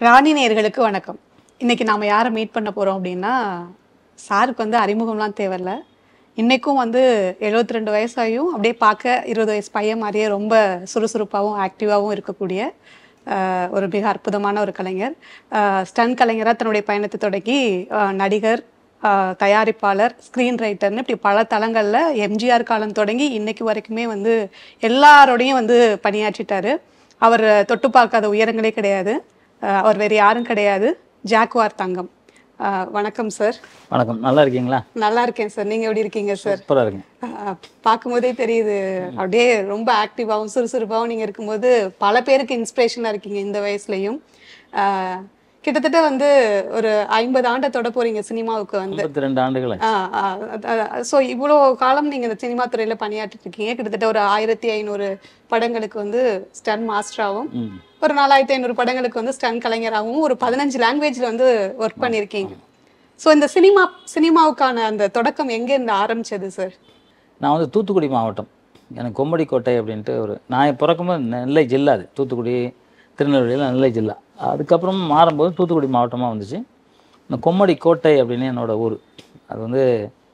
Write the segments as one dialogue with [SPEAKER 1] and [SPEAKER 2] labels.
[SPEAKER 1] ராணி நேயர்களுக்கு வணக்கம். இன்னைக்கு நாம யாரை மீட் பண்ண போறோம் அப்படின்னா, சாருக்கு வந்து அறிமுகம்லாம் தேவையில்ல. இன்னைக்கும் வந்து 72 வயசாயும் அப்படியே பார்க்க 20 வயசு பையன் மாதிரியே ரொம்ப சுறுசுறுப்பாகவும் ஆக்டிவாகவும் இருக்கக்கூடிய ஒரு மிக அற்புதமான ஒரு கலைஞர். ஸ்டன் கலைஞராக தன்னுடைய பயணத்தை தொடங்கி நடிகர், தயாரிப்பாளர், ஸ்க்ரீன் ரைட்டர்னு இப்படி பல தளங்களில் எம்ஜிஆர் காலம் தொடங்கி இன்னைக்கு வரைக்குமே வந்து எல்லாரோடையும் வந்து பணியாற்றிட்டாரு. அவர் தொட்டு பார்க்காத உயரங்களே கிடையாது. அவர் வேறு யாரும் கிடையாது. ஜாக்குவார் தங்கம். வணக்கம் சார்.
[SPEAKER 2] வணக்கம். நல்லா இருக்கீங்களா?
[SPEAKER 1] நல்லா இருக்கேன் சார். நீங்கள் எப்படி இருக்கீங்க சார்?
[SPEAKER 2] சூப்பராக இருக்கேன்.
[SPEAKER 1] பார்க்கும்போதே தெரியுது, அப்படியே ரொம்ப ஆக்டிவாகவும் சுறுசுறுப்பாகவும் நீங்கள் இருக்கும்போது பல பேருக்கு இன்ஸ்பிரேஷனாக இருக்கீங்க இந்த வயசுலையும். கிட்டத்தட்ட வந்து ஒரு 50 ஆண்டை தொட போறீங்க சினிமாவுக்கு வந்து.
[SPEAKER 2] 32 ஆண்டுகள்.
[SPEAKER 1] ஸோ இவ்வளோ காலம் நீங்கள் இந்த சினிமா துறையில் பணியாற்றிட்டு இருக்கீங்க. கிட்டத்தட்ட ஒரு 1500 படங்களுக்கு வந்து ஸ்டன் மாஸ்டராகவும், ஒரு 4500 படங்களுக்கு வந்து ஸ்டன் கலைஞராகவும், ஒரு 15 லாங்குவேஜில் வந்து ஒர்க் பண்ணியிருக்கீங்க. ஸோ இந்த சினிமாவுக்கான அந்த தொடக்கம் எங்கேருந்து ஆரம்பிச்சது சார்?
[SPEAKER 2] நான் வந்து தூத்துக்குடி மாவட்டம். எனக்கு கொம்மடிக்கோட்டை அப்படின்ட்டு நான் பிறக்கும்போது நெல்லை ஜில்லா. அது தூத்துக்குடி, திருநெல்வேலியில் நெல்லை ஜில்லா. அதுக்கப்புறம் மாறும்போது தூத்துக்குடி மாவட்டமாக வந்துச்சு. இந்த கொம்மடிக்கோட்டை அப்படின்னு என்னோடய ஊர். அது வந்து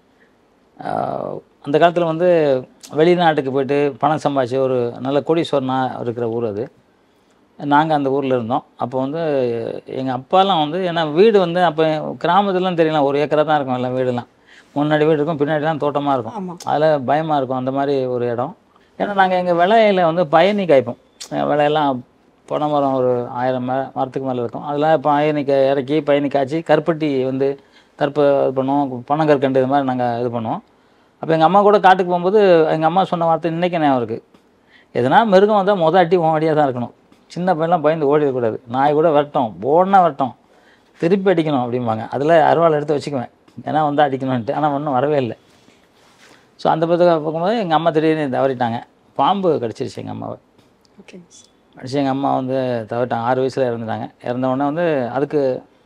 [SPEAKER 2] அந்த காலத்தில் வந்து வெளிநாட்டுக்கு போய்ட்டு பணம் சம்பாதிச்சு ஒரு நல்ல கோடீஸ்வரனாக இருக்கிற ஊர் அது. நாங்கள் அந்த ஊரில் இருந்தோம். அப்போ வந்து எங்கள் அப்பாலாம் வந்து, ஏன்னா வீடு வந்து அப்போ கிராமத்துலாம் தெரியலாம், 1 ஏக்கரா தான் இருக்கும் எல்லாம் வீடுலாம். முன்னாடி வீடு இருக்கும், பின்னாடிலாம் தோட்டமாக இருக்கும். அதில் பயமாக இருக்கும் அந்த மாதிரி ஒரு இடம். ஏன்னா நாங்கள் எங்கள் விளையில வந்து பயணி காய்ப்போம். விளையெல்லாம் பனை மரம் ஒரு 1000 மரத்துக்கு மேலே இருக்கும். அதில் பயணிக்க இறக்கி பயணி காய்ச்சி கருப்பட்டி வந்து இது பண்ணுவோம். பனங்கற்கண்டு இது மாதிரி நாங்கள் இது பண்ணுவோம். அப்போ எங்கள் அம்மா கூட காட்டுக்கு போகும்போது எங்கள் அம்மா சொன்ன வார்த்தை இன்றைக்கி ஞாபகம் இருக்குது. எதனா மிருகம் வந்தால் அடி ஓடியாக தான் இருக்கணும். சின்ன பையன்லாம் பயந்து ஓடிடக்கூடாது. நாய் கூட வரட்டும், ஓடனா வரட்டும், திருப்பி அடிக்கணும் அப்படிம்பாங்க. அதில் அருவாள் எடுத்து வச்சுக்குவேன், ஏன்னா வந்து அடிக்கணும்ன்ட்டு. ஆனால் ஒன்றும் வரவே இல்லை. ஸோ அந்த பக்கத்தில் பார்க்கும்போது எங்கள் அம்மா திடீர்னு தவறிட்டாங்க. பாம்பு கடிச்சிருச்சு எங்கள் அம்மாவை.
[SPEAKER 1] ஓகே.
[SPEAKER 2] கடிச்சு எங்கள் அம்மா வந்து தவறிட்டாங்க. 6 வயசில் இறந்துட்டாங்க. இறந்தவுடனே வந்து அதுக்கு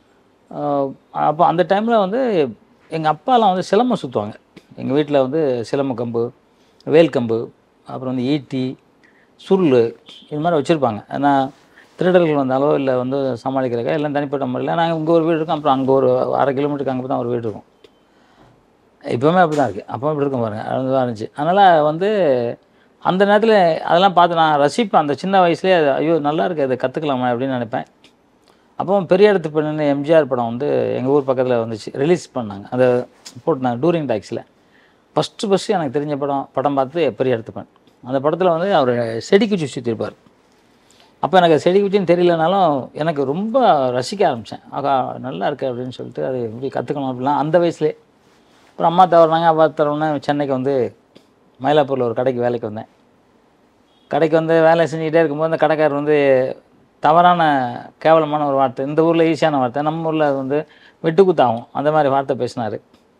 [SPEAKER 2] அப்போ அந்த டைமில் வந்து எங்கள் அப்பாலாம் வந்து சிலம்பம் சுற்றுவாங்க. எங்கள் வீட்டில் வந்து சிலம்ப கம்பு, வேல் கம்பு, அப்புறம் வந்து ஈட்டி, சுருள் இது மாதிரி வச்சுருப்பாங்க. ஏன்னா திருடர்கள் வந்தாலோ இல்லை வந்து சமாளிக்கிறக்க எல்லாம் தனிப்பட்ட முறையில். நாங்கள் இங்கே ஒரு வீடு இருக்கும், அப்புறம் அங்கே ஒரு 1/2 கிலோமீட்டருக்கு அங்கே தான் ஒரு வீடு இருக்கும். இப்போவுமே அப்படி தான் இருக்குது. அப்போ அப்படி இருக்கும் பாருங்கள், அது தான் இருந்துச்சு. அதனால் வந்து அந்த நேரத்தில் அதெல்லாம் பார்த்து நான் ரசிப்பேன். அந்த சின்ன வயசுலேயே ஐயோ நல்லா இருக்குது, அதை கற்றுக்கலாமா அப்படின்னு நினைப்பேன். அப்போ பெரிய இடத்து பெண்ணுன்னு எம்ஜிஆர் படம் வந்து எங்கள் ஊர் பக்கத்தில் வந்துச்சு, ரிலீஸ் பண்ணாங்க. அதை போட்டுனாங்க டூரிங் டாக்ஸில். ஃபஸ்ட்டு எனக்கு தெரிஞ்ச படம் பார்த்து பெரிய இடத்து பெண். அந்த படத்தில் வந்து அவர் செடி குச்சி சுற்றிருப்பார். அப்போ எனக்கு செடி குச்சின்னு தெரியலனாலும் எனக்கு ரொம்ப ரசிக்க ஆரம்பித்தேன். ஆகா நல்லா இருக்குது அப்படின்னு சொல்லிட்டு அது எப்படி கற்றுக்கணும் அப்படிலாம் அந்த வயசுலேயே. அப்புறம் அம்மா தவறினாங்க. அப்பா தவறினே சென்னைக்கு வந்து மயிலாப்பூரில் ஒரு கடைக்கு வேலைக்கு வந்தேன். கடைக்கு வந்து வேலை செஞ்சுக்கிட்டே இருக்கும்போது அந்த கடைக்காரர் வந்து தவறான கேவலமான ஒரு வார்த்தை, இந்த ஊரில் ஈஸியான வார்த்தை, நம்ம ஊரில் அது வந்து வெட்டுக்குத்தாகும், அந்த மாதிரி வார்த்தை பேசினார்.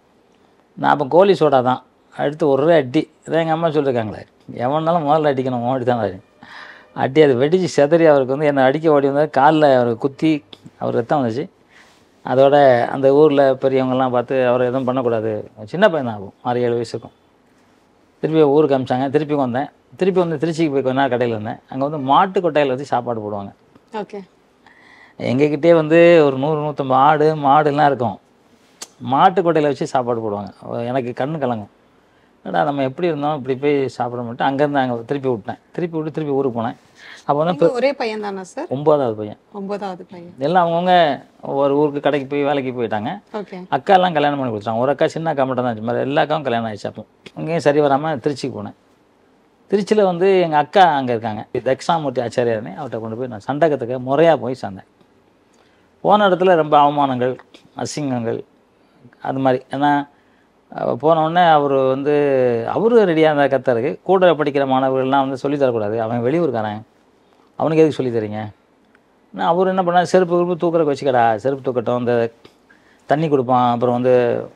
[SPEAKER 2] நான் அப்போ கோழி சோடா தான் அடுத்து ஒரே அடி. இதான் எங்கள் அம்மா சொல்லியிருக்காங்களே, எவனாலும் முதல்ல அடிக்கணும், ஓடி தான் அடி. அது வெடிச்சு செதறி அவருக்கு வந்து என்னை அடிக்க ஓடி வந்தால் காலில் அவர் குத்தி அவர் ரத்தம் வந்துச்சு. அதோட அந்த ஊரில் பெரியவங்கெல்லாம் பார்த்து அவரை எதுவும் பண்ணக்கூடாது, சின்ன பையன் தான் ஆகும், 6-7 வயசு இருக்கும். திருப்பி ஊருக்கு அமிச்சாங்க. திருப்பி வந்தேன். திருப்பி வந்து திருச்சிக்கு போய் கொஞ்ச நேரம் கடையில் இருந்தேன். அங்கே வந்து மாட்டு கொட்டையில் வச்சு சாப்பாடு போடுவாங்க.
[SPEAKER 1] ஓகே.
[SPEAKER 2] எங்ககிட்டே வந்து ஒரு 100-150 ஆடு மாடுலாம் இருக்கும். மாட்டு கொட்டையில் வச்சு சாப்பாடு போடுவாங்க. எனக்கு கண்ணு கலங்கும். ஏடா நம்ம எப்படி இருந்தோம் இப்படி போய் சாப்பிட மாட்டேன். அங்கேருந்து அங்கே திருப்பி விட்டேன். திருப்பி விட்டு திருப்பி ஊருக்கு போனேன். அப்போ வந்து
[SPEAKER 1] ஒரே பையன் தானே சார்?
[SPEAKER 2] 9வது பையன்.
[SPEAKER 1] 9வது பையன்.
[SPEAKER 2] எல்லாம் அவங்கவுங்க ஒரு ஊருக்கு கடைக்கு போய் வேலைக்கு போயிட்டாங்க.
[SPEAKER 1] ஓகே. அக்காலாம்
[SPEAKER 2] கல்யாணம் பண்ணி கொடுத்தாங்க. ஒரு அக்கா சின்ன அக்கா மட்டும் தான் இருந்துச்சு. மாதிரி எல்லா அக்காவும் கல்யாணம் ஆகிடுச்சு. அப்போ அங்கேயும் சரி வராமல் திருச்சிக்கு போனேன். திருச்சியில் வந்து எங்கள் அக்கா அங்கே இருக்காங்க, தக்ஷாமூர்த்தி ஆச்சாரியார்னு. அவர்கிட்ட கொண்டு போய் நான் சண்டை கற்றுக்க முறையாக போய் சேர்ந்தேன். போன இடத்துல ரொம்ப அவமானங்கள், அசிங்கங்கள் அது மாதிரி. ஏன்னா போனவுடனே அவர் வந்து அவரும் ரெடியாக இருந்தால் கற்றுறதுக்கு. கூட படிக்கிற மாணவர்கள்லாம் வந்து சொல்லித்தரக்கூடாது, அவன் வெளியூருக்காரன், அவனுக்கு எதுக்கு சொல்லி தரீங்க. ஆனால் அவர் என்ன பண்ணால் செருப்பு தூக்குறக்கு வச்சுக்கடா, செருப்பு தூக்கட்டும், இந்த தண்ணி கொடுப்பான், அப்புறம் வந்து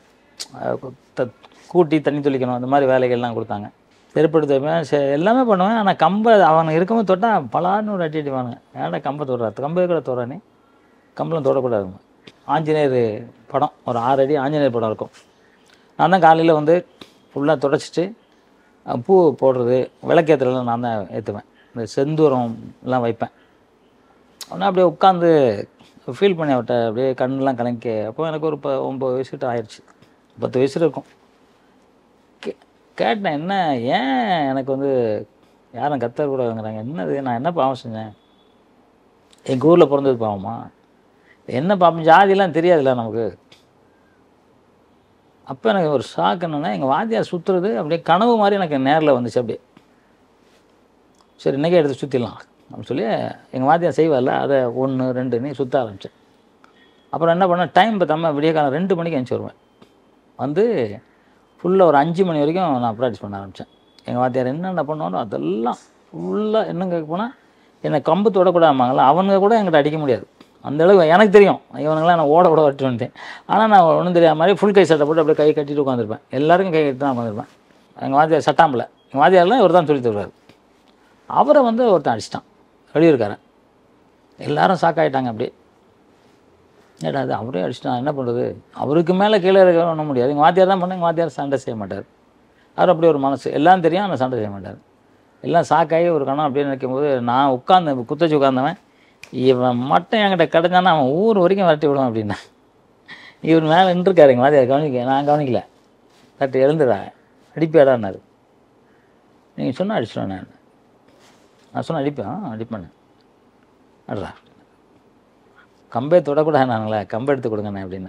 [SPEAKER 2] கூட்டி தண்ணி தெளிக்கணும், அந்த மாதிரி வேலைகள்லாம் கொடுத்தாங்க. செருப்பு எடுத்து வைப்பேன், எல்லாமே பண்ணுவேன். ஆனால் கம்பை அவனை இருக்கும்போது தொட்டால் பலான்னு ஒரு அடி அடிவானுங்க. ஏன்னா கம்பை தொடுறாரு, கம்பை கூட தொடுறானே, கம்பெல்லாம் தொடக்கூடாதுங்க. ஆஞ்சநேயர் படம் ஒரு 6 அடி ஆஞ்சநேயர் படம் இருக்கும். நான் தான் காலையில் வந்து ஃபுல்லாக தொடச்சிட்டு பூ போடுறது, விளக்கேற்றுறதுலாம் நான் தான் ஏற்றுவேன். இந்த செந்தூரம் எல்லாம் வைப்பேன். ஆனால் அப்படியே உட்காந்து ஃபீல் பண்ணி அவர்கிட்ட அப்படியே கண்ணெலாம் கலங்கி. அப்போ எனக்கு ஒரு 9 வயசுக்கிட்ட ஆயிடுச்சு, 10 வயசு இருக்கும். கேட்டேன், என்ன ஏன் எனக்கு வந்து யாரும் கத்தக்கூடாதுங்கிறாங்க, என்னது நான் என்ன பாவம் செஞ்சேன், எங்கள் ஊரில் பிறந்தது பாவமா, என்ன பாவம், ஜாதியெல்லாம் தெரியாதுல்ல நமக்கு. அப்போ எனக்கு ஒரு ஷாக் என்னென்னா, எங்கள் வாத்தியார் சுற்றுறது அப்படியே கனவு மாதிரி எனக்கு நேரில் வந்துச்சு. அப்படியே சரி இன்றைக்கே எடுத்து சுற்றிடலாம் அப்படின்னு சொல்லி எங்கள் வாத்தியார் செய்வார்ல, அதை 1 2 சுற்ற ஆரம்பித்தேன். அப்புறம் என்ன பண்ணேன், டைம் பார்த்தாம விடிய காலம் 2 மணிக்கு எழுந்துச்சி வருவேன். வந்து ஃபுல்லாக ஒரு 5 மணி வரைக்கும் நான் ப்ராக்டிஸ் பண்ண ஆரம்பித்தேன். எங்கள் வாத்தியார் என்னென்ன பண்ணுவானோ அதெல்லாம் ஃபுல்லாக என்ன கேட்க போனால், என்னை கம்பு தொடக்கூடாமாங்களா, அவனுங்க கூட என்கிட்ட அடிக்க முடியாது. அந்தளவுக்கு எனக்கு தெரியும், இவனுங்களாம் நான் ஓட வட்டு வந்துட்டேன். ஆனால் நான் ஒன்றும் தெரியாத மாதிரி ஃபுல் கை சட்டை போட்டு அப்படியே கை கட்டிட்டு உட்காந்துருப்பேன். எல்லாருக்கும் கை கட்டி தான் உட்காந்துருப்பேன். எங்கள் வாத்தியார் சட்டாம்பில், எங்கள் வாத்தியாரெலாம் இவர் தான் சொல்லி தருவார். அவரை வந்து ஒருத்தன் அடிச்சிட்டான், வெளியிருக்காரன். எல்லாரும் ஷாக்காயிட்டாங்க. அப்படியே ஏடா அது அவரே அடிச்சிட்டான், என்ன பண்ணுறது, அவருக்கு மேலே கீழே இருக்க பண்ண முடியாது. எங்கள் வாத்தியார் தான் பண்ண, எங்கள் வாத்தியார் சண்டை செய்ய மாட்டார். அவர் அப்படி ஒரு மனசு, எல்லாம் தெரியும், ஆனால் சண்டை செய்ய மாட்டார். எல்லாம் ஷாக்காகி ஒரு கணம் அப்படியே நிற்கும்போது நான் உட்காந்து குத்தச்சு உட்காந்தவன், இவன் மட்டும் என்கிட்ட கிடச்சானா அவன் ஊர் வரைக்கும் விரட்டி விடுவான் அப்படின்னா. இவர் மேலே நின்றுருக்காரு எங்கள் வாத்தியார், நான் கவனிக்கல. கரெக்டு எழுந்துடா அடிப்பேடான்னாரு. நீங்கள் சொன்னால் அடிச்சிடுவேன். நான் சொன்னேன் அடிப்பேன். அட்ரா கம்பே தொடக்கூடாது நாங்களே, கம்பை எடுத்து கொடுங்கண்ணே அப்படின்னு,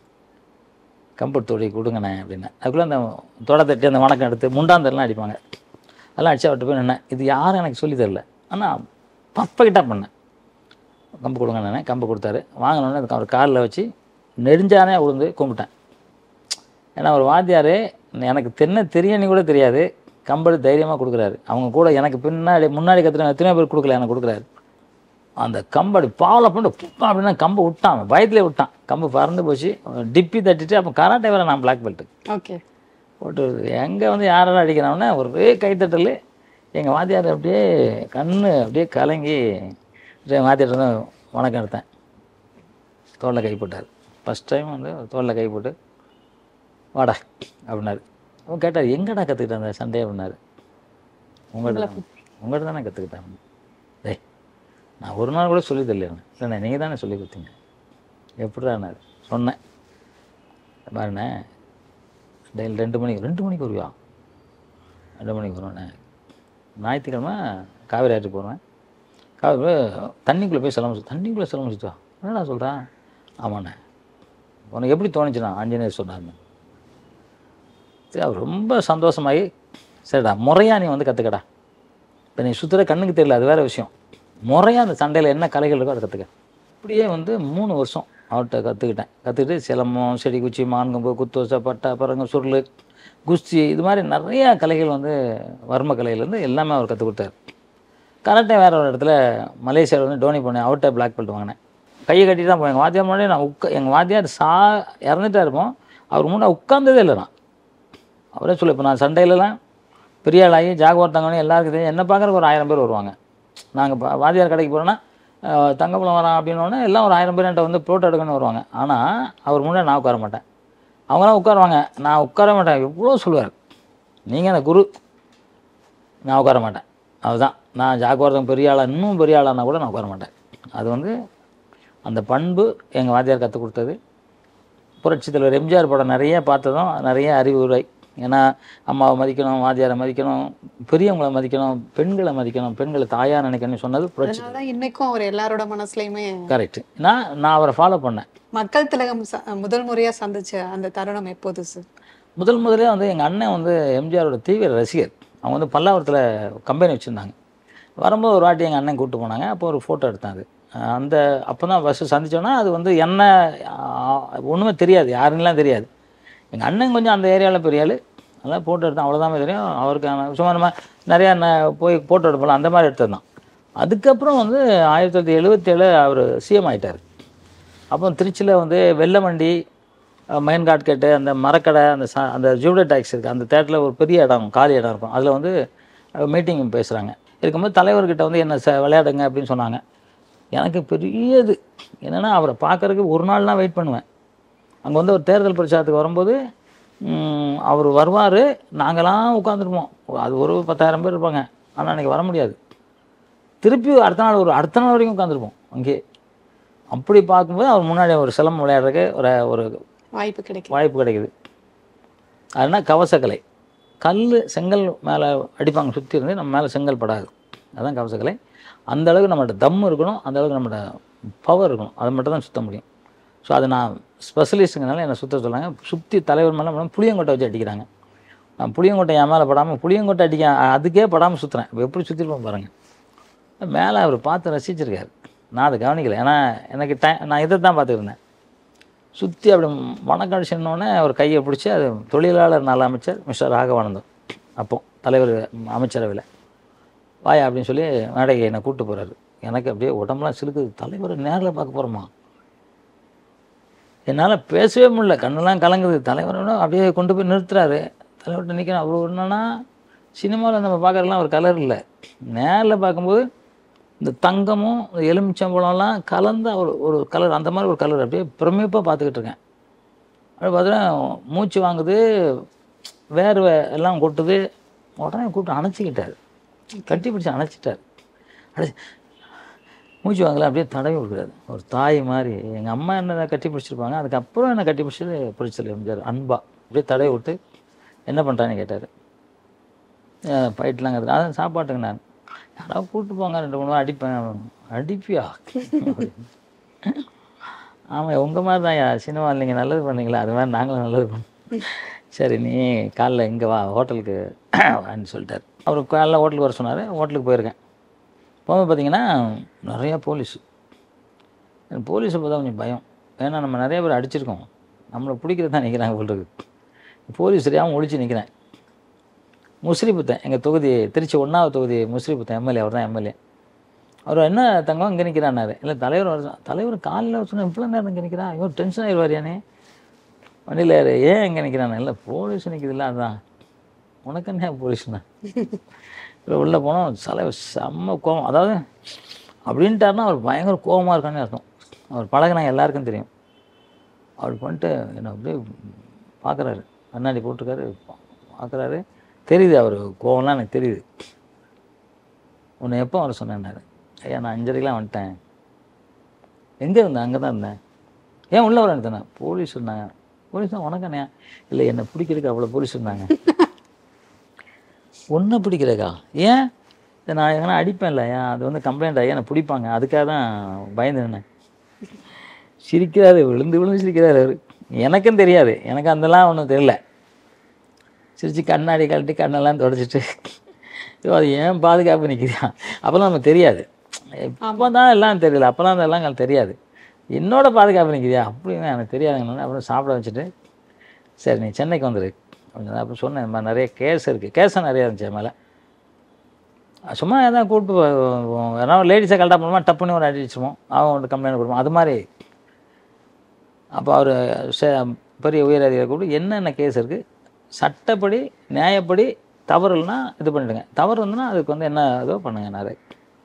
[SPEAKER 2] கம்பு தொடி கொடுங்கண்ணே அப்படின்னு. அதுக்குள்ளே அந்த தொட தட்டி அந்த வணக்கம் எடுத்து முண்டாந்தரெலாம் அடிப்பாங்க. அதெல்லாம் அடிச்சா விட்டு போய் நின்னேன். இது யாரும் எனக்கு சொல்லி தரல, ஆனால் பர்ஃபெக்டாக பண்ணேன். கம்பு கொடுங்கண்ணே, கம்பு கொடுத்தாரு. வாங்கினோடனே அதுக்கு அவர் காலில் வச்சு நெடுஞ்சானே விழுந்து கும்பிட்டேன். ஏன்னா ஒரு வாத்தியார் எனக்கு தெரியன்னு கூட தெரியாது, கம்பெடு தைரியமாக கொடுக்குறாரு. அவங்க கூட எனக்கு முன்னாடி கற்றுன எத்தனையோ பேர் கொடுக்கல, எனக்கு கொடுக்குறாரு. அந்த கம்படி பாவலை பண்ணி புக்கா அப்படின்னா கம்பு விட்டான், பயத்திலே விட்டான். கம்பு பறந்து போச்சு, டிப்பி தட்டிட்டு. அப்போ கராட்டே வேறு, நான் பிளாக் பெல்ட்டு.
[SPEAKER 1] ஓகே
[SPEAKER 2] போட்டு எங்கே வந்து யாரெல்லாம் அடிக்கிறாங்கன்னா ஒரே கைத்தட்டல். எங்கள் வாத்தியார் அப்படியே அப்படியே கலங்கி வாத்தியார் வந்து வணக்கம் எடுத்தேன். தோளில் கை போட்டார். ஃபஸ்ட் டைம் வந்து தோளில் கை போட்டு வாடா அப்படின்னாரு. அவன் கேட்டார், எங்கடா கற்றுக்கிட்டேன் அந்த சண்டே அப்படின்னாரு. உங்கள்கிட்ட தானே கற்றுக்கிட்டேன். டேய் நான் ஒரு நாள் கூட சொல்லி தரல. இல்லைண்ணே நீங்கள் தானே சொல்லி கொடுத்தீங்க. எப்படிடான்னாரு. சொன்னேன், பாருண்ணே டெய்லி 2 மணிக்கு வருவியா? 2 மணிக்கு வருவேண்ணே. ஞாயிற்றுக்கிழமை காவேரி ஆற்றுக்கு போடுவேன். காவேரி தண்ணிக்குள்ளே போய் தண்ணிக்குள்ளே சிலம்பிச்சுட்டு வா. என்னடா சொல்கிறேன்? ஆமாண்ணே. உனக்கு எப்படி தோணுச்சுண்ணா? ஆஞ்சநேயர் சொன்னார்ண்ணே. சரி, அவர் ரொம்ப சந்தோஷமாகி, சரிடா முறையாக நீ வந்து கற்றுக்கடா. இப்போ நீ சுற்றுற கண்ணுக்கு தெரியல, அது வேறு விஷயம். முறையாக அந்த சண்டையில் என்ன கலைகள் இருக்கோ அதை கற்றுக்க. இப்படியே வந்து 3 வருஷம் அவர்கிட்ட கற்றுக்கிட்டு சிலம்பம், செடி குச்சி, மான்கம்பு, குத்துவசை, பட்டா, பரங்கு, சுருள், குஸ்தி, இது மாதிரி நிறையா கலைகள் வந்து வர்ம கலையிலேருந்து எல்லாமே அவர் கற்றுக் கொடுத்தாரு. கரெக்டாக வேறு ஒரு இடத்துல மலேசியாவில் வந்து டோனி போனேன். அவர்கிட்ட பிளாக் பெல்ட் வாங்கினேன். கையை கட்டி தான் போய் எங்கள் வாத்தியார் முன்னாடி நான் எங்கள் வாத்தியார் இறந்துட்டா இருப்போம், அவர் முன்னே உட்கார்ந்ததே இல்லை. நான் அவரே சொல்ல, இப்போ நான் சண்டையிலலாம் பெரிய ஆளாகி ஜாகுவார் தங்கணும் எல்லாருக்கும் தெரியும். என்ன பார்க்குறக்கு ஒரு 1000 பேர் வருவாங்க. நாங்கள் வாத்தியார் கடைக்கு போகிறோன்னா தங்கப்பழம் வரான் அப்படின்னோடனே எல்லாம் ஒரு 1000 பேர் என்கிட்ட வந்து ஃபோட்டோ எடுக்கணும்னு வருவாங்க. ஆனால் அவர் முன்னாடி நான் உட்கார மாட்டேன். அவங்களாம் உட்காருவாங்க, நான் உட்கார மாட்டேன். எவ்வளோ சொல்லுவார், நீங்கள் அந்த குரு, நான் உட்கார மாட்டேன். அதுதான் நான் ஜாகுவார் பெரிய ஆளாக, இன்னும் பெரிய ஆளானா கூட நான் உட்கார மாட்டேன். அது வந்து அந்த பண்பு எங்கள் வாத்தியார் கற்றுக் கொடுத்தது. புரட்சித் தலைவர் எம்ஜிஆர் படம் நிறைய பார்த்ததும் நிறைய அறிவுரை. ஏன்னா அம்மாவை மதிக்கணும், வாத்தியாரை மதிக்கணும், பெரியவங்களை மதிக்கணும், பெண்களை மதிக்கணும், பெண்களை தாயாக நினைக்கணும்னு சொன்னது புரட்சி.
[SPEAKER 1] இன்னைக்கும் அவர் எல்லாரோட மனசுலையுமே
[SPEAKER 2] கரெக்ட். நான் அவரை ஃபாலோ பண்ணேன்.
[SPEAKER 1] மக்கள் திலகம் முதல் முறையாக சந்திச்ச அந்த தருணம் எப்போது சார்?
[SPEAKER 2] முதலே வந்து எங்கள் அண்ணன் வந்து எம்ஜிஆரோட தீவிர ரசிகர். அவங்க வந்து பல்லாவரத்தில் கம்பெனி வச்சுருந்தாங்க. வரும்போது ஒரு வாட்டி எங்கள் அண்ணன் கூப்பிட்டு போனாங்க. அப்போ ஒரு ஃபோட்டோ எடுத்தாங்க. அந்த அப்போ தான் ஃபஸ்ட்டு சந்தித்தோன்னா, அது வந்து என்ன ஒன்றுமே தெரியாது, யாருன்னெலாம் தெரியாது. எங்கள் அண்ணன் கொஞ்சம் அந்த ஏரியாவில் பெரிய ஆள், அதெல்லாம் ஃபோட்டோ எடுத்தேன், அவ்வளோதான் தெரியும். அவருக்கான சும்மா நம்ம நிறையா போய் ஃபோட்டோ எடுப்போம், அந்த மாதிரி எடுத்தது தான். அதுக்கப்புறம் வந்து 1977 அவர் சிஎம் ஆகிட்டார். அப்போ திருச்சியில் வந்து வெள்ளமண்டி, மெயின் காட்கெட்டு, அந்த மரக்கடை, அந்த ஜூடோ டாக்ஸ் இருக்குது, அந்த தேட்டரில் ஒரு பெரிய இடம், காலி இடம் இருக்கும். அதில் வந்து மீட்டிங் பேசுகிறாங்க. இருக்கும்போது தலைவர்கிட்ட வந்து என்ன விளையாடுங்க அப்படின்னு சொன்னாங்க. எனக்கு பெரியது என்னென்னா, அவரை பார்க்குறதுக்கு ஒரு நாள்லாம் வெயிட் பண்ணுவேன். அங்கே வந்து ஒரு தேர்தல் பிரச்சாரத்துக்கு வரும்போது அவர் வருவார், நாங்களாம் உட்காந்துருப்போம். அது ஒரு 10,000 பேர் இருப்பாங்க. ஆனால் அன்றைக்கி வர முடியாது. திருப்பி அடுத்த நாள் வரைக்கும் உட்காந்துருப்போம் அங்கே. அப்படி பார்க்கும்போது அவர் முன்னாடி ஒரு சிலம்பம் விளையாடுறதுக்கு ஒரு ஒரு வாய்ப்பு கிடைக்குது. அதுனா கவசக்கலை. கல் செங்கல் மேலே அடிப்பாங்க சுற்றி இருந்து, நம்ம மேலே செங்கல் படாது. அதுதான் கவசக்கலை. அந்த அளவுக்கு நம்மள்ட்ட தம் இருக்கணும், அந்த அளவுக்கு நம்மளோட பவர் இருக்கணும். அதை மட்டும் தான் சுத்த முடியும். ஸோ அது நான் ஸ்பெஷலிஸ்ட்டுங்கனால என்னை சுற்ற சொன்னாங்க. சுற்றி தலைவர் மேலே புளியங்கொட்டை வச்சு அடிக்கிறாங்க. நான் புளியங்கொட்டை என் மேலே படாமல் புளியங்கொட்டை அடிக்க அதுக்கே படாமல் சுற்றுறேன். இப்போ எப்படி சுற்றிருப்போம் பாருங்கள். மேலே அவர் பார்த்து ரசிச்சிருக்காரு. நான் அதை கவனிக்கலை. ஏன்னா எனக்கு நான் இதை தான் பார்த்துருந்தேன். சுற்றி அப்படி வணக்கம் அடிச்சோன்னே அவர் கையை பிடிச்சி, அது தொழிலாளர் நல அமைச்சர் மிஸ்டர் ராகவானந்தம், அப்போ தலைவர் அமைச்சரவையில், வாயா அப்படின்னு சொல்லி மேடைக்கு என்னை கூப்பிட்டு போகிறாரு. எனக்கு அப்படியே உடம்புலாம் சிலுக்குது. தலைவர் நேரில் பார்க்க போகிறோமா? என்னால் பேசவே முடியல, கண்ணெல்லாம் கலங்குது. தலைவரோட அப்படியே கொண்டு போய் நிறுத்துறாரு. தலைவர்கிட்ட நிற்கிறேன். அவர் என்னன்னா, சினிமாவில் நம்ம பார்க்குறதுலாம் ஒரு கலர் இல்லை. நேரில் பார்க்கும்போது இந்த தங்கமும் எலுமிச்சம்பழம்லாம் கலந்த ஒரு கலர், அந்த மாதிரி ஒரு கலர். அப்படியே பிரமிப்பாக பார்த்துக்கிட்டு இருக்கேன். அப்படி பார்த்தா மூச்சு வாங்குது, வேர்வை எல்லாம் கொட்டுது. உடனே கூப்பிட்டு அணைச்சிக்கிட்டார், கட்டி பிடிச்சி அணைச்சிட்டார். மூச்சு வாங்கல, அப்படியே தடவி விடுறாரு. ஒரு தாய் மாதிரி. எங்கள் அம்மா என்ன கட்டி பிடிச்சிருப்பாங்க, அதுக்கப்புறம் என்னை கட்டி பிடிச்சது பிடிச்சல எம்ஜிஆர். அன்பா அப்படியே தடவி விட்டு என்ன பண்ணுறான்னு கேட்டார். ஃபைட்லாம் கற்றுட்டு அதான் சாப்பாட்டுங்க. நான் யாராவது கூப்பிட்டு போங்க, 2-3 நாள் அடிப்பேன். அடிப்பியா? ஆமாம், உங்கள் மாதிரி தான் சினிமாவில் நீங்கள் நல்லது பண்ணீங்களா, அது மாதிரி நாங்களும் நல்லது பண்ணோம். சரி நீ காலைல இங்கே வா, ஹோட்டலுக்கு வான்னு சொல்லிட்டார். அவர் காலைல ஹோட்டலுக்கு வர சொன்னார். ஹோட்டலுக்கு போயிருக்கேன். போகும்போது பார்த்தீங்கன்னா நிறையா போலீஸு. எனக்கு போலீஸை பார்த்தா கொஞ்சம் பயம். ஏன்னா நம்ம நிறைய பேர் அடிச்சிருக்கோம், நம்மளை பிடிக்கிறது தான் நிற்கிறாங்க போல்றது. போலீஸ் தெரியாமல் ஒழிச்சு நிற்கிறேன். முஸ்ரீபுத்தன், எங்கள் தொகுதி திருச்சி 1வது தொகுதி முஸ்ரீபுத்தன் எம்எல்ஏ, அவர் தான் எம்எல்ஏ. அவர் என்ன தங்கம் இங்கே நிற்கிறான்னாரு. இல்லை தலைவர் தலைவர் காலையில் சொன்னால் இவ்வளோ நேரம் இங்கே நிற்கிறான், இவன் டென்ஷன் ஆகிடுவாரியானே வண்டியில். ஏன் இங்கே நிற்கிறானே? இல்லை போலீஸ் நிற்கிதுல்ல, அதுதான். உனக்கு என்ன போலீஸ்ண்ணா? இப்போ உள்ளே போனோம். தலைவர் செம்ம கோவம். அதாவது அப்படின்ட்டாருன்னா அவர் பயங்கர கோபமாக இருக்கான்னு அர்த்தம். அவர் பழகினாங்க, எல்லாருக்கும் தெரியும். அவர் பண்ணிட்டு என்னை அப்படியே பார்க்குறாரு, கண்ணாடி போட்டிருக்காரு, பார்க்குறாரு. தெரியுது அவர் கோவம்லாம் எனக்கு தெரியுது. உன்னை எப்போ வர சொன்னேன்னாரு. ஐயா நான் 5:30க்கெலாம் வந்துட்டேன். எங்கே இருந்தேன்? அங்கே தான் இருந்தேன். ஏன் உள்ளே வரேன்னு தானே? போலீஸ் இருந்தாங்க. போலீஸ் தான் உனக்கானே? இல்லை என்னை பிடிக்கிறதுக்கு அவ்வளோ போலீஸ் இருந்தாங்க. ஒன்றை பிடிக்கிறக்கா? ஏன்? நான் எங்கன்னா அடிப்பேன் இல்லை, ஏன் அது வந்து கம்ப்ளைண்ட் ஆகி என்னை பிடிப்பாங்க, அதுக்காக தான் பயந்துருந்தேன். சிரிக்கிறாரு, விழுந்து விழுந்து சிரிக்கிறாரு அவர். எனக்கும் தெரியாது, எனக்கு அதெல்லாம் ஒன்றும் தெரியல. சிரித்து கண்ணாடி கழட்டி கண்ணெல்லாம் தொடச்சிட்டு, அது ஏன் பாதுகாப்பு நிற்கிறியா? அப்போல்லாம் நமக்கு தெரியாது. அப்போ தான் எல்லாம் தெரியல, அப்போல்லாம் அதெல்லாம் எங்களுக்கு தெரியாது. என்னோட பாதுகாப்பு நிற்கிறியா? அப்படின்னா எனக்கு தெரியாதுங்க. அப்புறம் சாப்பிட வச்சுட்டு, சரி நீ சென்னைக்கு வந்துரு அப்படின்னு அப்புறம் சொன்னேன். இந்த மாதிரி நிறைய கேஸ் இருக்குது, கேஸும் நிறையா இருந்துச்சு என் மேலே. சும்மா எதாவது கூப்பிட்டு ஏதாவது லேடிஸை கரெக்டாக பண்ணுமா, டப்புன்னு ஒரு அடிச்சிருவோம், அவங்க கம்ப்ளைண்ட் கொடுப்போம், அது மாதிரி. அப்போ அவர் பெரிய உயர் அதிகாரி கூப்பிட்டு என்னென்ன கேஸ் இருக்குது, சட்டப்படி நியாயப்படி தவறுனா இது பண்ணிவிடுங்க, தவறு வந்துன்னா அதுக்கு வந்து என்ன இதோ பண்ணுங்க. நிறைய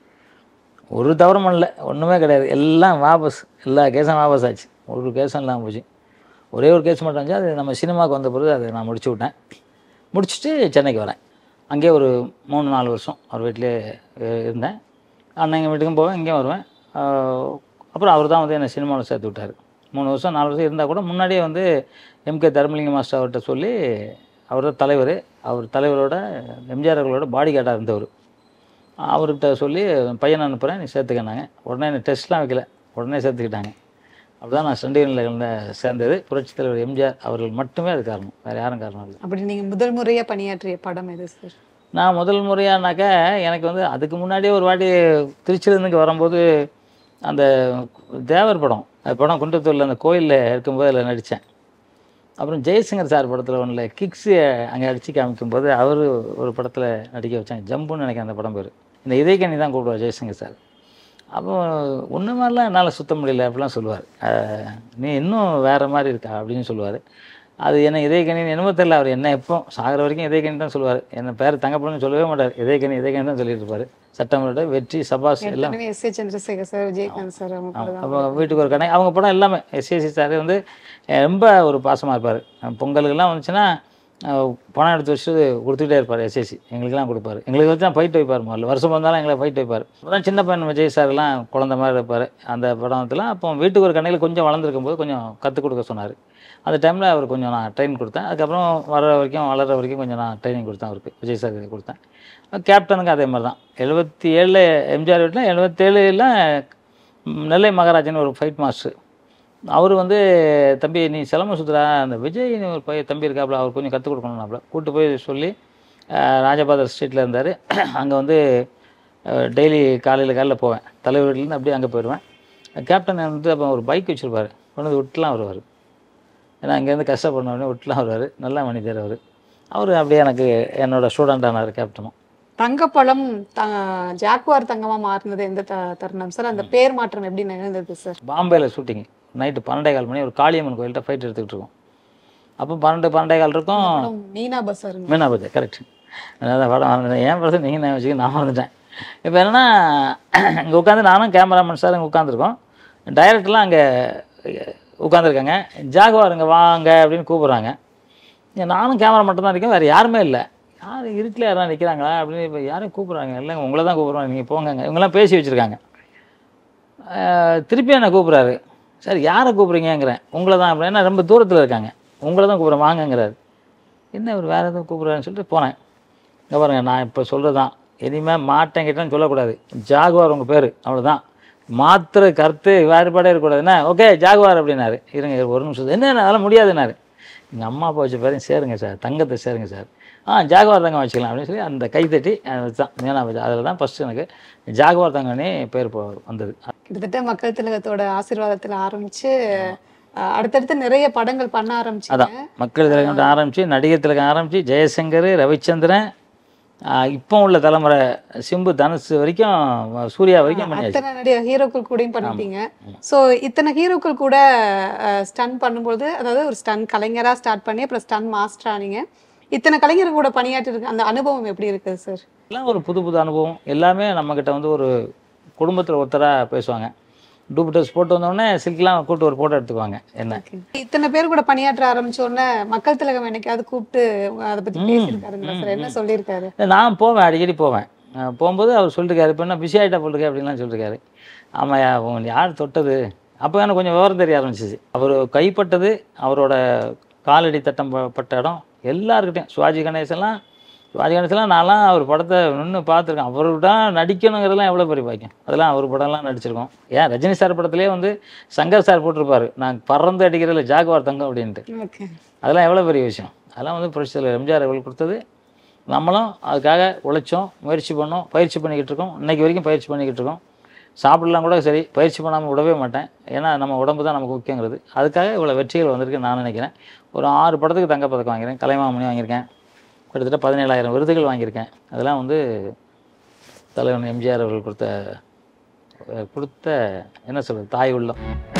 [SPEAKER 2] ஒரு தவறும் பண்ணல, ஒன்றுமே கிடையாது, எல்லாம் வாபஸ், எல்லா கேஸும் வாபஸ் ஆச்சு. ஒரு கேஸும் இல்லாமல் போச்சு. ஒரே ஒரு கேஸ் மட்டும் இருந்துச்சு, அது நம்ம சினிமாவுக்கு வந்த பிறகு அதை நான் முடிச்சு விட்டேன். முடிச்சுட்டு சென்னைக்கு வரேன். அங்கேயே ஒரு 3-4 வருஷம் அவர் வீட்டிலே இருந்தேன். அண்ணன் எங்கள் வீட்டுக்கும் போவேன், இங்கேயும் வருவேன். அப்புறம் அவர் தான் வந்து என்னை சினிமாவில் சேர்த்து விட்டார். 3 வருஷம் 4 வருஷம் இருந்தால் கூட முன்னாடியே வந்து எம்கே தர்மலிங்க மாஸ்டர் அவர்கிட்ட சொல்லி, அவர் தான் தலைவர், அவர் தலைவரோட எம்ஜிஆர் அவர்களோட பாடி கார்டாக இருந்தவர். அவர்கிட்ட சொல்லி பையனை அனுப்புகிறேன், நீ சேர்த்துக்கினாங்க. உடனே என்னை டெஸ்ட்லாம் வைக்கல, உடனே சேர்த்துக்கிட்டாங்க. அப்படி தான் நான் சண்டிகனில் சேர்ந்தது. புரட்சித் தலைவர் எம்ஜிஆர் அவர்கள் மட்டுமே அது காரணம், வேறு யாரும் காரணம் இல்லை.
[SPEAKER 1] அப்படி நீங்கள் முதல் முறையாக பணியாற்றிய படம் எது சார்?
[SPEAKER 2] நான் முதல் முறையானாக்க எனக்கு வந்து அதுக்கு முன்னாடியே ஒரு வாட்டி திருச்சியிலேருந்து வரும்போது அந்த தேவர் படம், அது படம் குன்றத்தூரில் அந்த கோயிலில் இருக்கும்போது அதில் நடித்தேன். அப்புறம் ஜெய்சங்கர் சார் படத்தில் ஒன்றில் கிக்ஸு அங்கே அடித்து காமிக்கும்போது அவர் ஒரு படத்தில் நடிக்க வச்சாங்க, ஜம்புன்னு நினைக்கிறேன் அந்த படம் பேர். இந்த இதயக்கண்ணி தான் கூப்பிடுவார் ஜெய்சங்கர் சார். அப்போ ஒன்று மாதிரிலாம் என்னால் சுத்த முடியல அப்படிலாம் சொல்லுவார். நீ இன்னும் வேறு மாதிரி இருக்கா அப்படின்னு சொல்லுவார். அது என்ன இதயக்கணின்னு என்னமோ தெரியல, அவர் என்ன எப்போ சாகிற வரைக்கும் இதயக்கணி தான் சொல்லுவார். என்ன பேர் தங்கப்படன்னு சொல்லவே மாட்டார், இதயக்கணி தான் சொல்லிட்டு இருப்பார். சட்டமன்ற வெற்றி சபாஸ் எல்லாம்
[SPEAKER 1] S A Chandrasekhar sir, Vijayakanth sir.
[SPEAKER 2] அப்போ வீட்டுக்கு ஒரு கடை, அவங்க படம் எல்லாமே எஸ்ஏசி சார் வந்து ரொம்ப ஒரு பாசமாக இருப்பார். பொங்கலுக்கெல்லாம் வந்துச்சுன்னா பணம் எடுத்து வச்சு கொடுத்துக்கிட்டே இருப்பார். எஸ்எஸ்சி எங்களுக்கெல்லாம் கொடுப்பாரு. எங்களுக்கு வச்சு தான் ஃபைட் வைப்பார். முதல்ல வருஷம் வந்தாலும் எங்களை ஃபைட் வைப்பார். அதான் சின்ன பையன் விஜய் சார்லாம் குழந்த மாதிரி இருப்பார். அந்த படத்தில் அப்போ வீட்டுக்கு ஒரு கண்ணையில் கொஞ்சம் வளர்ந்துருக்கும் போது கொஞ்சம் கற்றுக் கொடுக்க சொன்னார். அந்த டைமில் அவர் கொஞ்சம் நான் ட்ரெயின் கொடுத்தேன். அதுக்கப்புறம் வளர்கிற வரைக்கும் கொஞ்சம் நான் ட்ரைனிங் கொடுத்தேன் அவருக்கு, விஜய் சார் கொடுத்தேன். கேப்டனுக்கு அதே மாதிரி தான். 77 எம்ஜிஆர் வீட்டில், 77ல் நெல்லை மகாராஜன் ஒரு ஃபைட் மாஸ்டர். அவர் வந்து தம்பி நீ சிலம்பம் சுற்றுறா, அந்த விஜய்னு ஒரு தம்பி இருக்காப்புல, அவர் கொஞ்சம் கற்றுக் கொடுக்கணும்னாப்புல கூப்பிட்டு போய் சொல்லி ராஜபாதர் ஸ்ட்ரீட்டில் இருந்தார். அங்கே வந்து டெய்லி காலையில் போவேன். தலைவர் வீட்டிலேருந்து அப்படியே அங்கே போயிடுவேன். கேப்டன் வந்து அப்போ ஒரு பைக் வச்சுருப்பார். கொண்டு வந்து விட்டுலாம் வருவார். ஏன்னா அங்கேருந்து கஷ்டப்படணுன்னே விட்டுலாம் வருவார். நல்ல மனிதர் அவர். அவர் அப்படியே எனக்கு என்னோடய ஸ்டூடெண்ட் ஆனார் கேப்டனும்.
[SPEAKER 1] தங்கப்பழம் ஜாக்குவார் தங்கமா மாறினது எந்த தருணம் சார்? அந்த பேர் மாற்றம் எப்படி நிகழ்ந்தது சார்?
[SPEAKER 2] பாம்பேயில் ஷூட்டிங் நைட்டு 12:15 மணி ஒரு காளியம்மன் கோயில்கிட்ட ஃபைட் எடுத்துக்கிட்டு இருக்கோம். அப்போ 12:15 இருக்கும்.
[SPEAKER 1] மீனா பசார்.
[SPEAKER 2] மீனா பஜார் கரெக்ட். அதான் படம் ஏன் படத்தை நீங்கள் நான் வச்சுக்க நான் வந்துட்டேன். இப்போ என்னென்னா இங்கே உட்காந்து நானும் கேமராமேன் சார் இங்கே உட்காந்துருக்கோம். டைரக்டர்லாம் அங்கே உட்காந்துருக்காங்க. ஜாகுவார் இங்கே வாங்க அப்படின்னு கூப்பிட்றாங்க. நானும் கேமரா மட்டும் தான் இருக்கேன், வேறு யாருமே இல்லை. யார் இருட்டில் யாரும் நிற்கிறாங்களா அப்படின்னு இப்போ யாரையும் கூப்பிட்றாங்க. இல்லைங்க உங்களை தான் கூப்பிட்றாங்க, நீங்கள் போங்க. இவங்கெல்லாம் பேசி வச்சுருக்காங்க. திருப்பி என்னை கூப்பிட்றாரு. சார் யாரை கூப்பிட்றீங்கிறேன். உங்களை தான் அப்படின்னா ரொம்ப தூரத்தில் இருக்காங்க. உங்களை தான் கூப்பிட்றேன் வாங்கங்கிறாரு. என்ன ஒரு வேறு எதுவும் கூப்பிட்றாருன்னு சொல்லிட்டு போனேன். இங்கே பாருங்கள் நான் இப்போ சொல்கிறதான், இனிமேல் மாட்டேன் கிட்டேன்னு சொல்லக்கூடாது. ஜாகுவார் உங்கள் பேர் அவ்வளோதான். மாத்திர கருத்து வேறுபாடே இருக்கக்கூடாது. என்ன ஓகே ஜாகுவார் அப்படின்னாரு. இருங்க ஒரு நிமிஷம். என்ன அதெல்லாம் முடியாதுன்னாரு. எங்கள் அம்மா அப்பா வச்ச பேரையும் சேருங்க சார், தங்கத்தை சேருங்க சார். ஜாகுவார் தங்கம் வச்சுக்கலாம் அப்படின்னு சொல்லி அந்த கைத்தட்டி தான் மீனா பஜார். அதில் தான் ஃபஸ்ட்டு எனக்கு ஜாகுவார் தங்கம்னே பேர் வந்தது.
[SPEAKER 1] கிட்டத்தட்ட மக்கள் திலகத்தோட ஆசீர்வாதத்தில் ஆரம்பித்து அடுத்தடுத்து நிறைய படங்கள் பண்ண ஆரம்பிச்சு.
[SPEAKER 2] அதான் மக்கள் திலகம் ஆரம்பித்து, நடிகர் திலகம் ஆரம்பித்து, ஜெயசங்கர், ரவிச்சந்திரன், இப்போ உள்ள தலைமுறை சிம்பு, தனுஷ் வரைக்கும், சூர்யா வரைக்கும்
[SPEAKER 1] அத்தனை நிறைய ஹீரோக்கள் கூடயும் பண்ணிட்டீங்க. ஸோ இத்தனை ஹீரோக்கள் கூட ஸ்டன் பண்ணும்போது, அதாவது ஒரு ஸ்டன் கலைஞராக ஸ்டார்ட் பண்ணி அப்புறம் ஸ்டன் மாஸ்டர் ஆனீங்க. இத்தனை கலைஞர்கள் கூட பணியாற்றி இருக்கு, அந்த அனுபவம் எப்படி இருக்குது சார்?
[SPEAKER 2] எல்லாம் ஒரு புது புது அனுபவம். எல்லாமே நம்மக்கிட்ட வந்து ஒரு குடும்பத்தில் ஒருத்தராக பேசுவாங்க. டூப்டர்ஸ் போட்டு வந்தோடனே சில்கெலாம் கூப்பிட்டு ஒரு ஃபோட்டோ எடுத்துக்குவாங்க. என்ன
[SPEAKER 1] இத்தனை பேர் கூட பணியாற்ற ஆரம்பிச்சோடனே மக்கள் திலகம் என்னைக்காவது கூப்பிட்டு அதை பற்றி பேசியிருக்காருங்களா சார்? என்ன சொல்லியிருக்காரு?
[SPEAKER 2] நான் போவேன், அடிக்கடி போவேன். போகும்போது அவர் சொல்லியிருக்காரு, இப்போ என்ன பிஸி ஆகிட்டா போட்டுருக்கே அப்படின்லாம் சொல்லியிருக்காரு. ஆமாயா யார் தொட்டது அப்போ எனக்கு கொஞ்சம் விவரம் தெரிய ஆரம்பிச்சிச்சு. அவர் கைப்பட்டது, அவரோட காலடி தட்டம் பட்ட இடம் எல்லாருக்கிட்டையும். சிவாஜி கணேசன்லாம் நான்லாம் அவர் படத்தை நின்று பார்த்துருக்கேன். அவர்கிட்ட நடிக்கணுங்கிறதுலாம் எவ்வளோ பெரிய பாக்கியம். அதெல்லாம் அவர் படம்லாம் நடிச்சிருக்கோம். ஏன் ரஜினி சார் படத்துலேயே வந்து சங்கர் சார் போட்டிருப்பாரு, நான் பறந்து அடிக்கிறதுல ஜாகுவார் தங்கம் அப்படின்ட்டு. அதெல்லாம் எவ்வளோ பெரிய விஷயம். அதெல்லாம் வந்து புரட்சியாளர் எம்ஜிஆர் அவர்கள் கொடுத்தது. நம்மளும் அதுக்காக உழைச்சோம், முயற்சி பண்ணோம், பயிற்சி பண்ணிக்கிட்டு இருக்கோம். இன்றைக்கி வரைக்கும் பயிற்சி பண்ணிக்கிட்டு இருக்கோம். சாப்பிடலாம் கூட சரி, பயிற்சி பண்ணாமல் விடவே மாட்டேன். ஏன்னா நம்ம உடம்பு தான் நமக்கு முக்கியங்கிறது. அதுக்காக இவ்வளோ வெற்றிகள் வந்திருக்குன்னு நான் நினைக்கிறேன். ஒரு 6 படத்துக்கு தங்கப்பதக்கம் வாங்கியிருக்கேன், கலைமாமணி வாங்கியிருக்கேன், கிட்டத்தட்ட 17,000 விருதுகள் வாங்கியிருக்கேன். அதெல்லாம் வந்து தலைவன் எம்ஜிஆர் அவர்கள் கொடுத்த என்ன சொல்கிறது தாய் உள்ளம்.